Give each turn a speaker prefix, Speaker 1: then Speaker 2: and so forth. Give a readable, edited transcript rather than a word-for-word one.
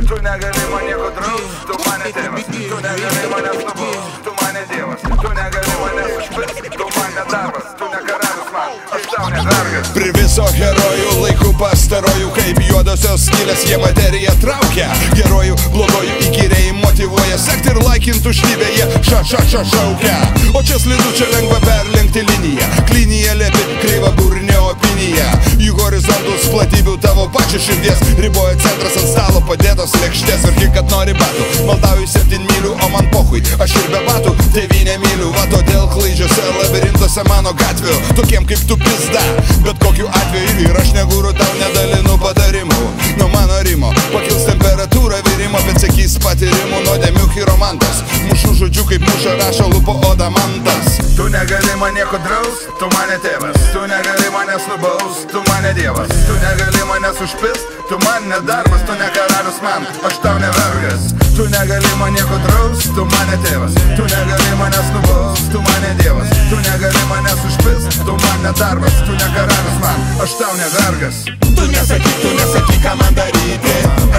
Speaker 1: Tu negali man nieko draust, tu mane tėvas. Tu negali manęs nubaust, tu mane dievas. Tu negali manęs užpirkt, tu man nedarbas. Tu ne karalius man, aš tau ne vergas.
Speaker 2: Prie viso herojų laikų pastarojų, kaip juodosios skylės jie materiją traukia. Gerojų, blogojų įkyriai motyvuoja sekti ir laikint tuštybę jie šaukia. O čia slidu, čia lengva perlenkti liniją. Klinija lėpi, kreiva burnė opinija. Jų horizontus platybių tavo pačių širdies riboja centras ant stalo padėtos lėkštės. Verki, kad nori batų, maldauju 7 mylių, o man pochui, aš ir be batų tėvynę myliu. Va todėl klaidžiuose labirintuose mano gatvių, tokiem kaip tu pizda. Bet kokiu atveju ir aš negūru tau nedalinu patarimų. Nuo mano rimo pakils temperatūra virimo, bet sakys patyrimų nuodėmių chiromantas. Mušu žodžiu kaip muša rašo lupo odamantas.
Speaker 1: Tu negali man nieko draust, tu mane tėvas. Tu negali manęs nubaust, tu mane dievas. Tu negali manęs užpist, tu man nedarbas. Tu ne karalius man, aš tau ne vergas. Tu negali man nieko draust, tu mane tėvas. Tu negali manęs nubaust, tu mane dievas. Tu negali manęs užpist, tu man nedarbas. Tu ne karalius man, aš tau ne vergas.
Speaker 2: Tu nesakyk, ką man daryti.